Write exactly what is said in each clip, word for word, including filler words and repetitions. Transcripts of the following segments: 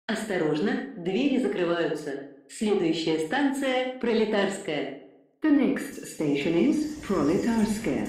Осторожно, двери закрываются. Следующая станция – Пролетарская. The next station is Proletarskaya.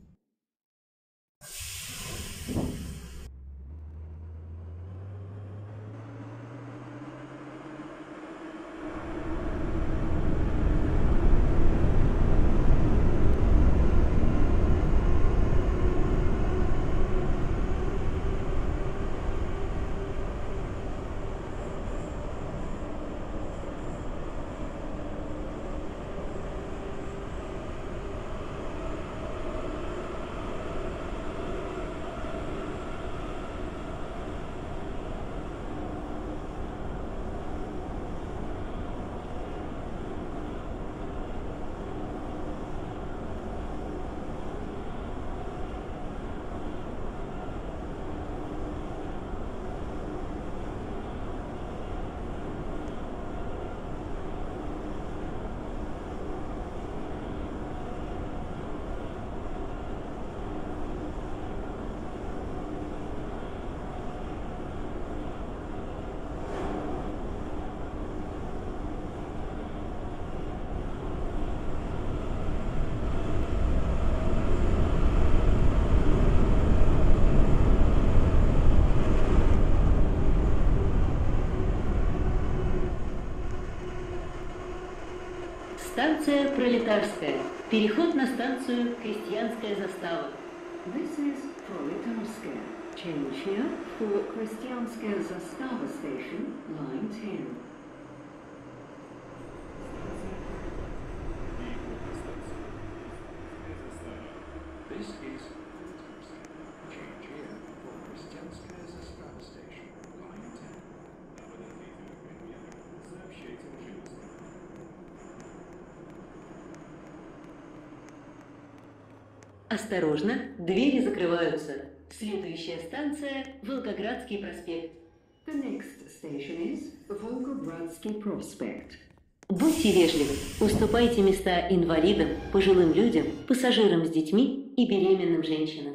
Станция Пролетарская. Переход на станцию Крестьянская застава. This is Proletarskaya. Change here for Krestyanskaya Zastava station, line ten. This is Change here for Krestyanskaya Zastava station, line ten. Осторожно, двери закрываются. Следующая станция – Волгоградский проспект. The next station is Volgogradsky Prospect. Будьте вежливы, уступайте места инвалидам, пожилым людям, пассажирам с детьми и беременным женщинам.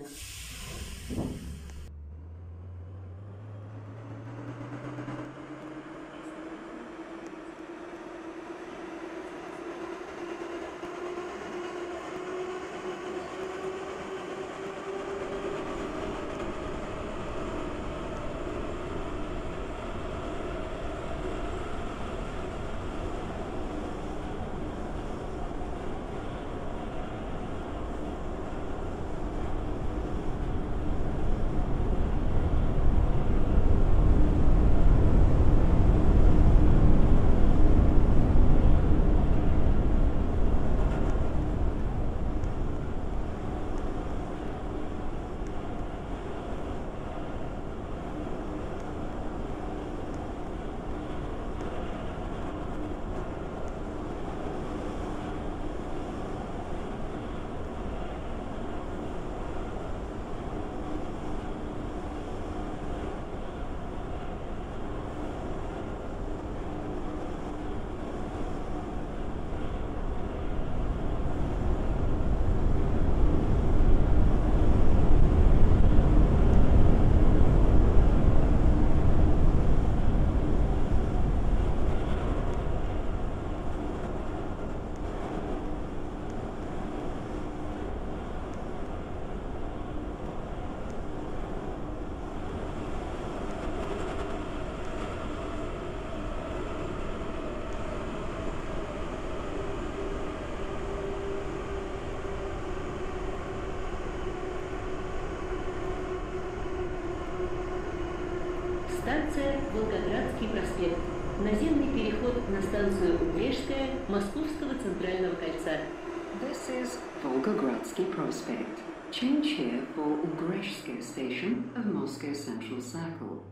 Станция Волгоградский проспект. Наземный переход на станцию Углежская Московского центрального кольца. This is Volgogradsky Prospect. Change here for Ugreshskaya station of Moscow Central Circle.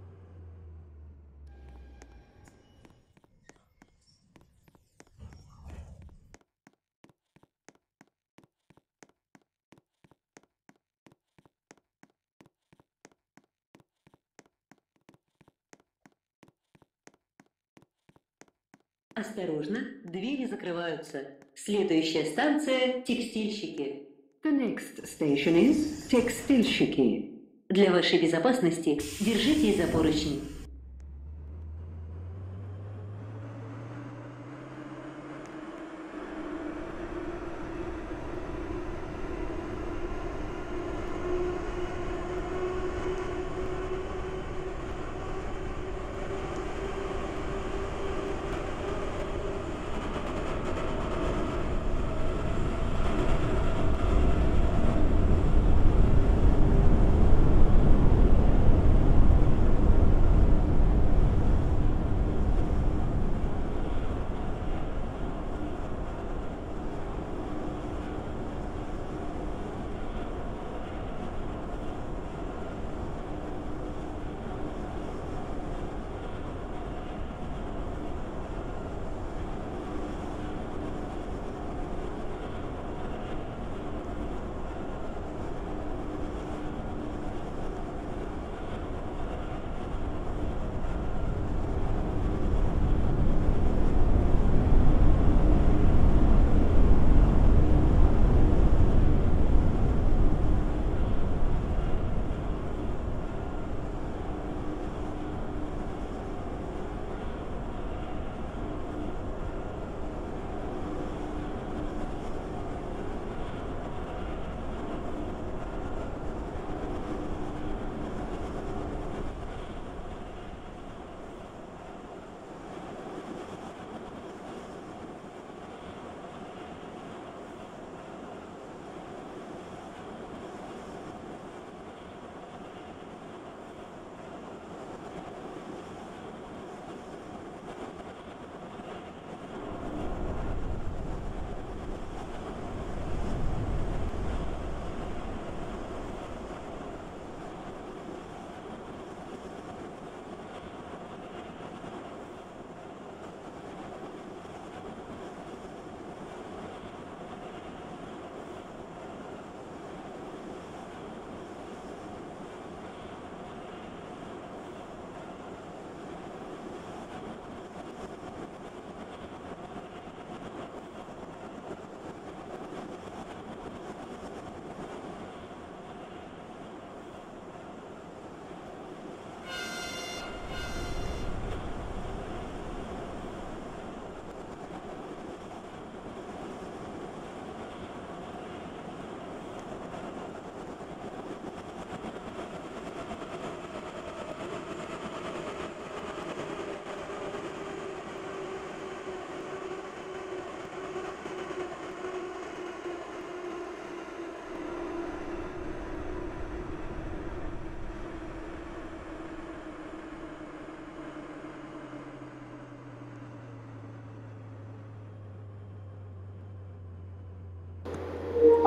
Осторожно, двери закрываются. Следующая станция – Текстильщики. The next station is Tekstilshiki. Для вашей безопасности держитесь за поручни.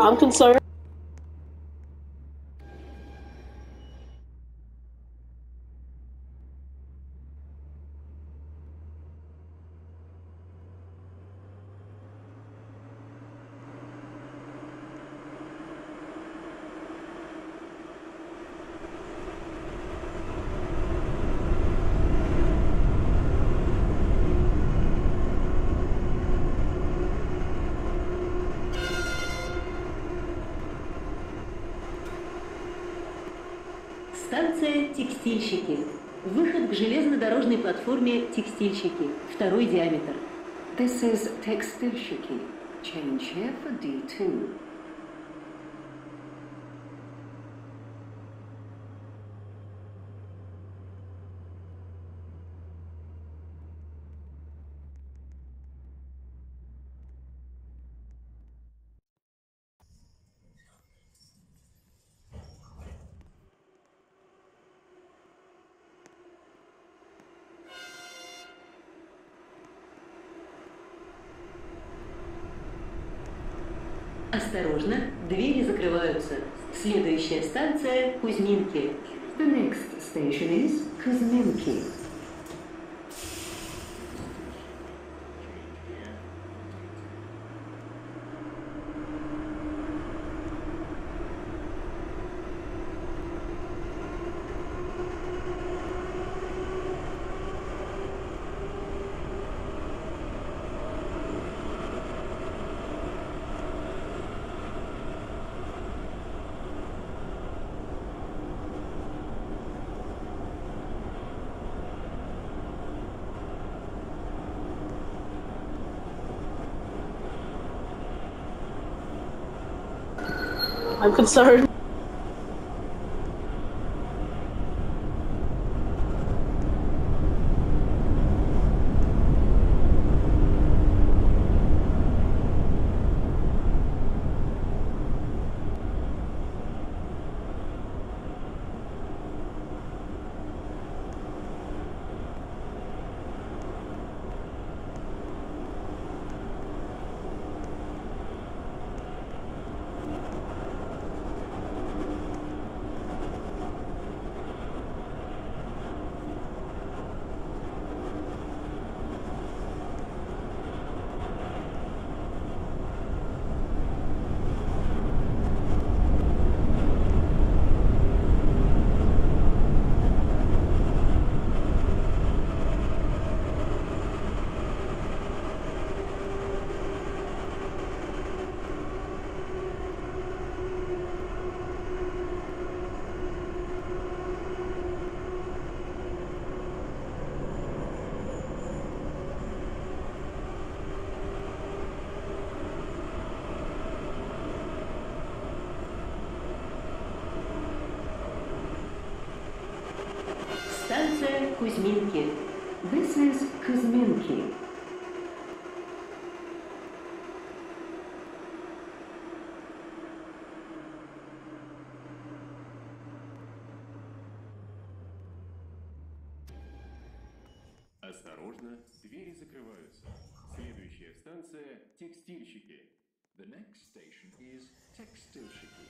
I'm concerned. Станция «Текстильщики». Выход к железнодорожной платформе «Текстильщики». Второй диаметр. This is Tekstilshiki. Change here for D two. Осторожно, двери закрываются. Следующая станция Кузьминки. The next station is Kuzminki. I'm concerned. Станция Кузьминки. This is Kuzminki. Осторожно, двери закрываются. Следующая станция – Текстильщики. The next station is Tekstilshiki.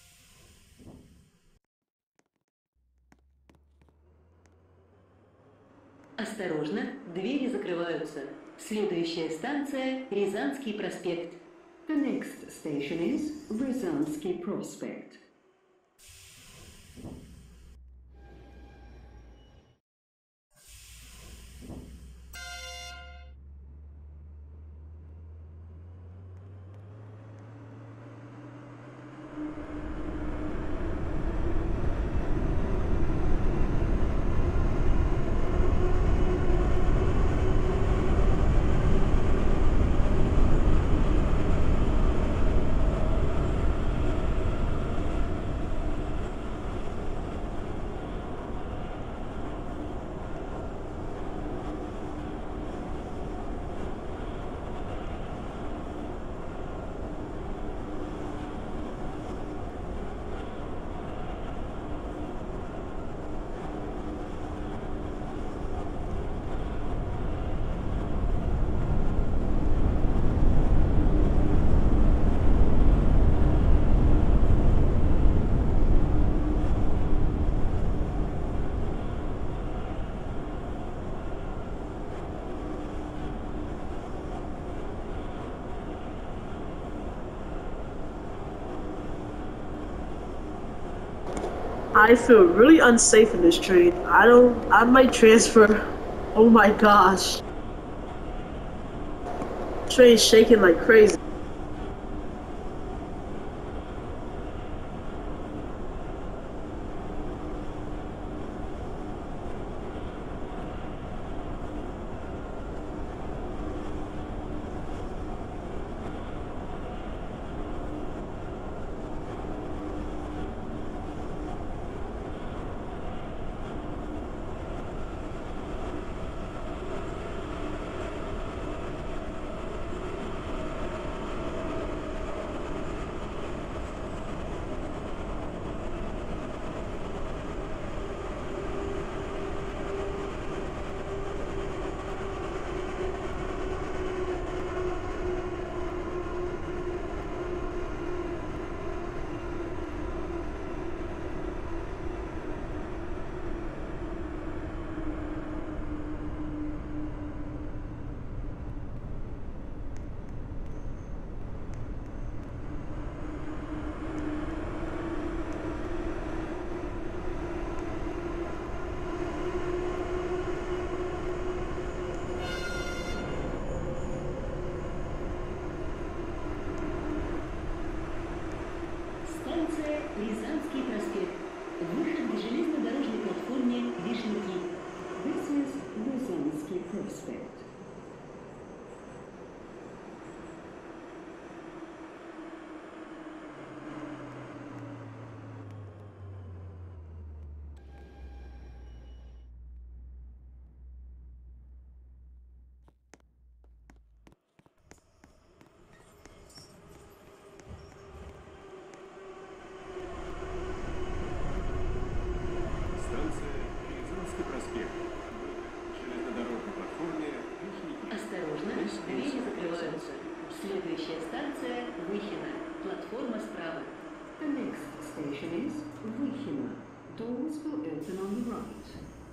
Осторожно, двери закрываются. Следующая станция Рязанский проспект. The next station is Ryazansky Prospect. I feel really unsafe in this train. I don't. I might transfer. Oh my gosh. Train's shaking like crazy. Станция Рязанский проспект. Выход к железнодорожной платформе Вишенки. This is Ryazanski Prospect. Станция Рязанский проспект. Железнодорожной платформе Вишенки. Осторожно, двери закрываются. Следующая станция Выхино. Платформа справа. The next station is Vykhina. Doors will open on the right.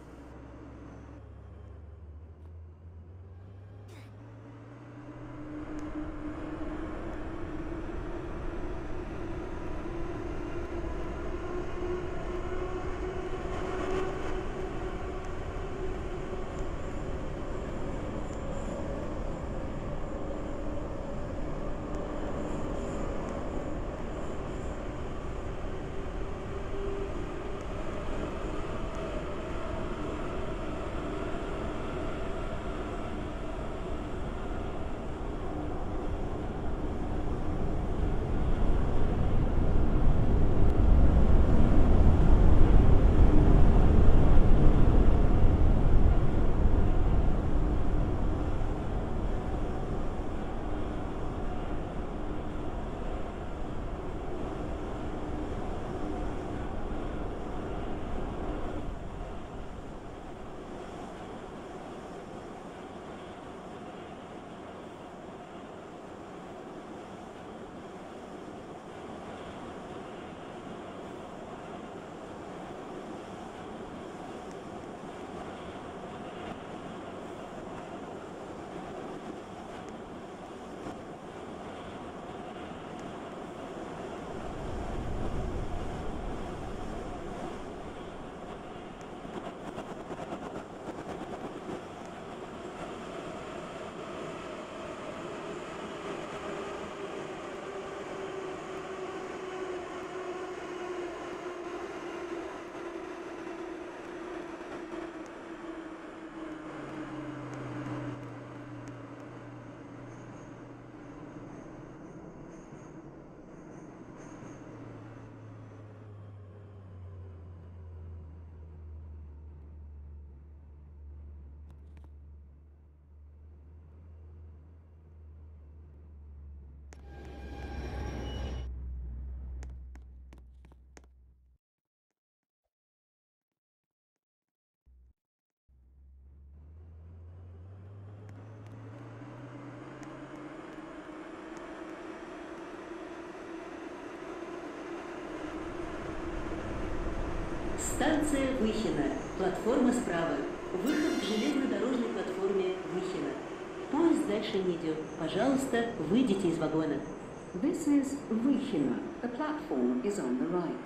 Станция Выхино. Платформа справа. Выход к железнодорожной платформе Выхино. Поезд дальше не идет. Пожалуйста, выйдите из вагона. This is Vykhina. The platform is on the right.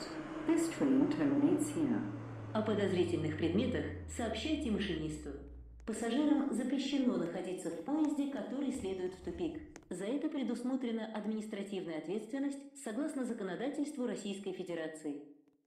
This train terminates here. О подозрительных предметах сообщайте машинисту. Пассажирам запрещено находиться в поезде, который следует в тупик. За это предусмотрена административная ответственность согласно законодательству Российской Федерации.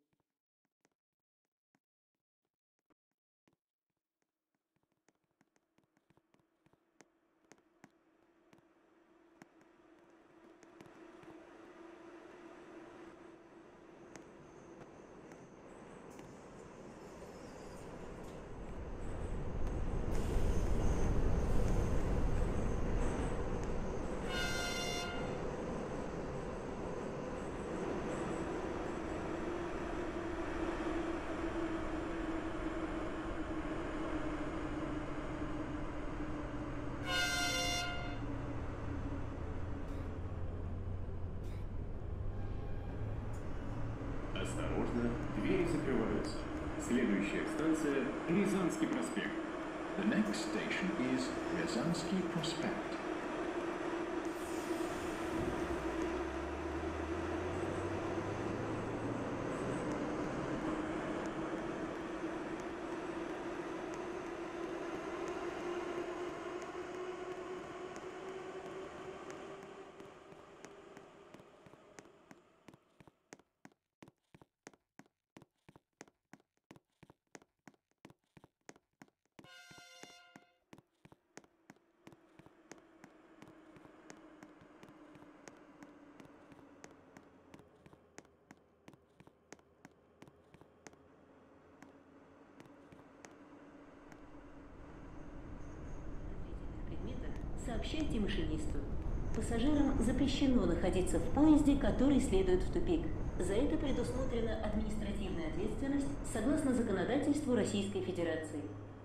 Осторожно, двери закрываются. Следующая станция – Рязанский проспект. The next station is Ryazansky Prospect. Сообщайте машинисту. Пассажирам запрещено находиться в поезде, который следует в тупик. За это предусмотрена административная ответственность согласно законодательству Российской Федерации.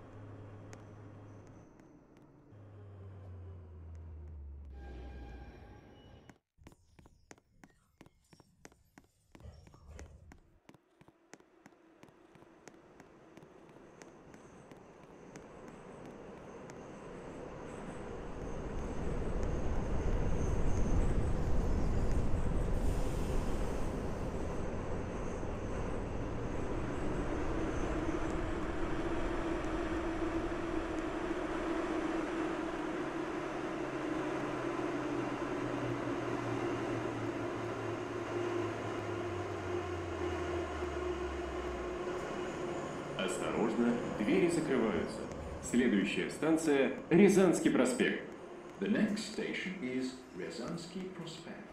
Осторожно, двери закрываются. Следующая станция – Рязанский проспект. The next station is Ryazansky Prospect.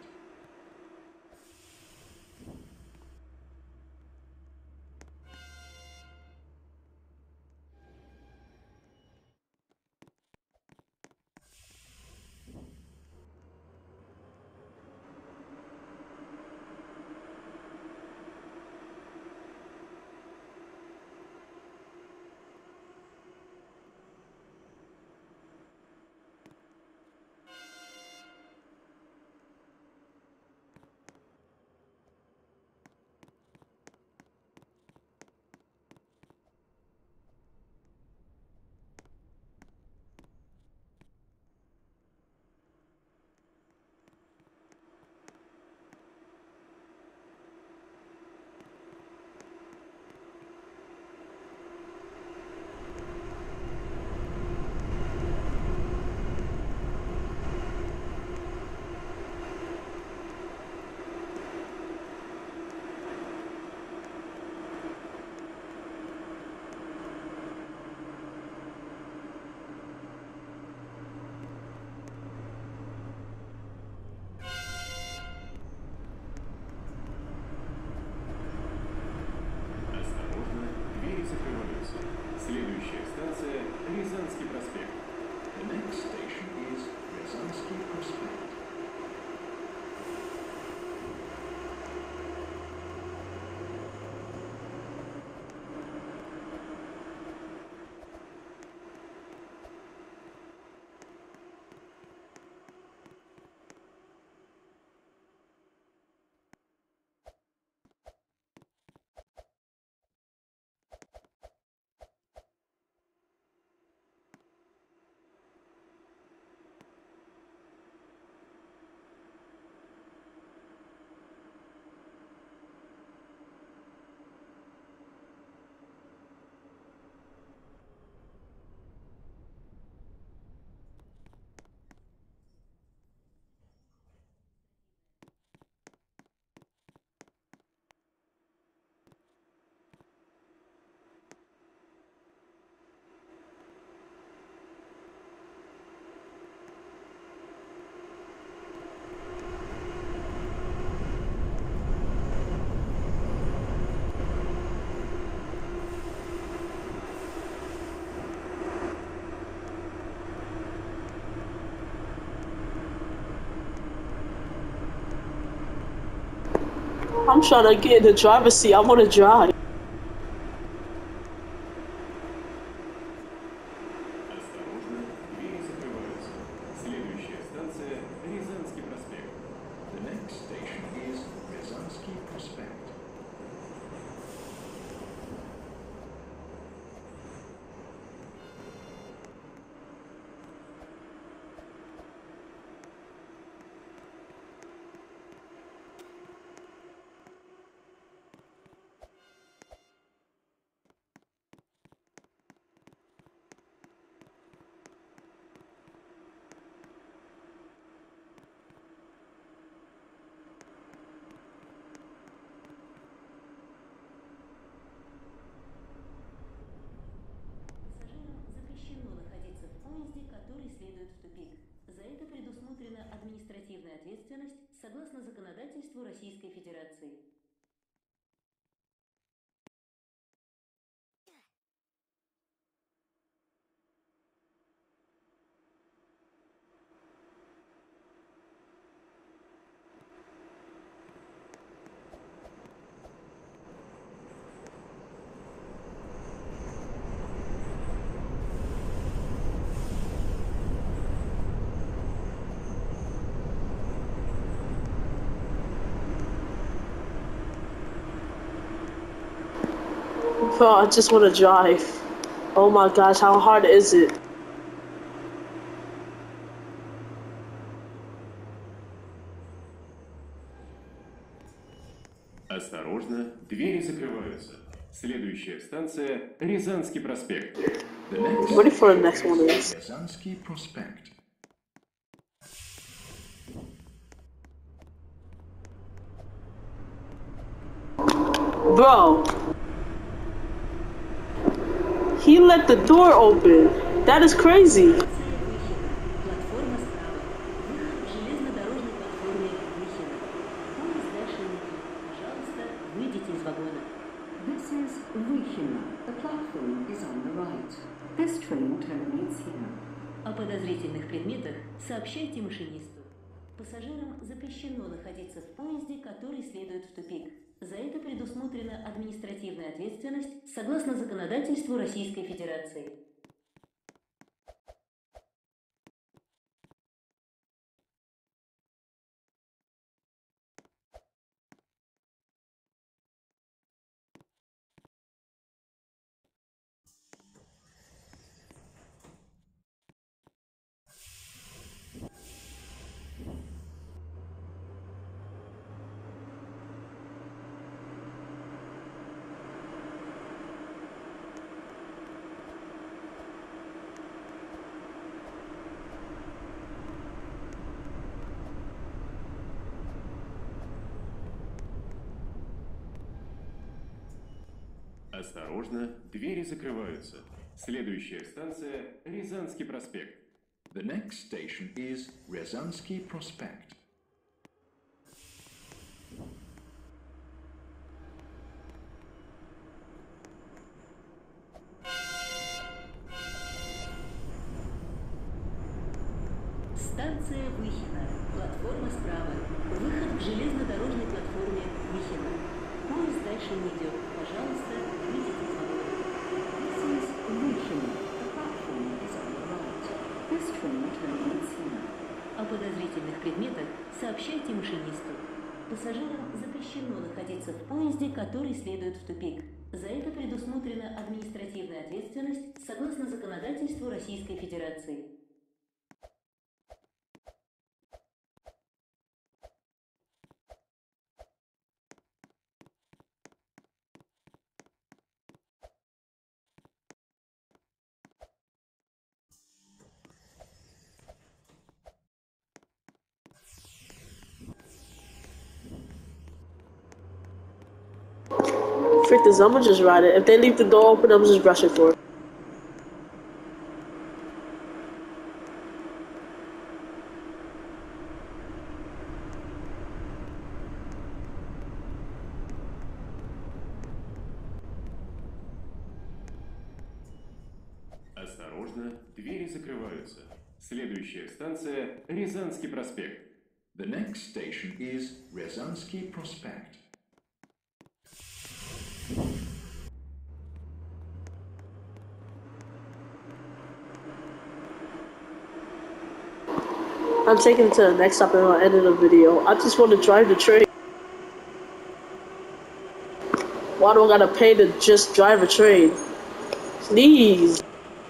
I'm trying to get in the driver's seat. I want to drive. Осторожно, двери закрываются. Следующая станция – Рязанский проспект. The next station is Rязанский Prospect. Пассажирам запрещено находиться в поезде, который следует в тупик. За это предусмотрена административная ответственность согласно законодательству Российской Федерации. Bro, I just want to drive. Oh my gosh, how hard is it? Осторожно, двери закрываются. Следующая станция – Рязанский проспект. The next Ready for the next one is. Rязанский Prospect. Bro. He let the door open. That is crazy. Платформа справа. Выход к железнодорожной платформе Михина. Поезд дальше не идет. Пожалуйста, выйдите из вагона. This is Vychina. The platform is on the right. This train terminates here. О подозрительных предметах сообщайте машинисту. Пассажирам запрещено находиться в поезде, который следует в тупик. За это предусмотрена административная ответственность согласно законодательству Российской Федерации. Осторожно, двери закрываются. Следующая станция – Рязанский проспект. The next station is Rязанский Prospect. Станция Выхина. Платформа справа. Выход к железнодорожной платформе Выхина. Поезд дальше не идет. Пожалуйста, выйдите из вагона. This is Vychina. The platform is on the right. This train terminates here. О подозрительных предметах сообщайте машинисту. Пассажирам запрещено находиться в поезде, который следует в тупик. За это предусмотрена административная ответственность согласно законодательству Российской Федерации. Freak this, I'ma just ride it. If they leave the door open, I'm just rushing for it. Осторожно, двери закрываются. Следующая станция – Рязанский проспект. The next station is Rязанский Prospect. I'm taking to the next stop and I'll edit a video. I just want to drive the train. Why do I gotta pay to just drive a train? Please.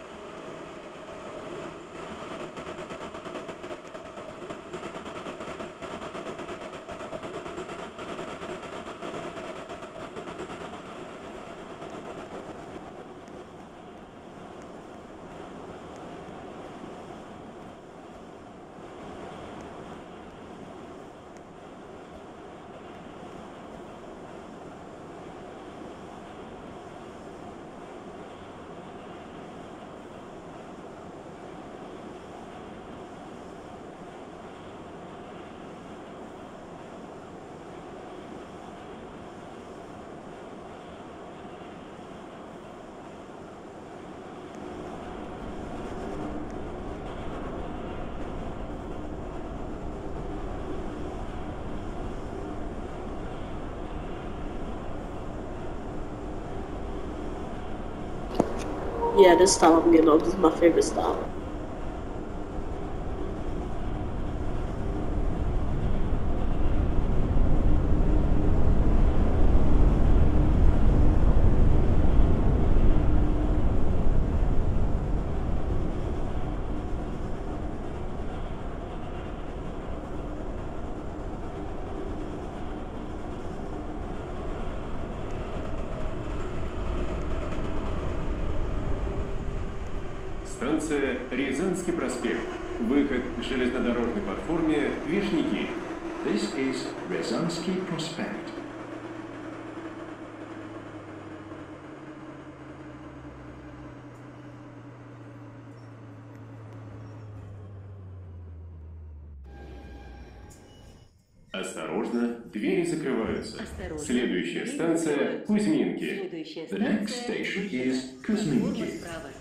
Yeah, this stop I'm getting on. This is my favorite stop. Станция Рязанский проспект. Выход к железнодорожной платформе Вешники. This is Ryazansky Prospect. Осторожно, двери закрываются. Осторожно. Следующая Двери станция закрываются. Кузьминки. Следующая The next станция station Кузьминки. is Kuzminki. Поворот вправо.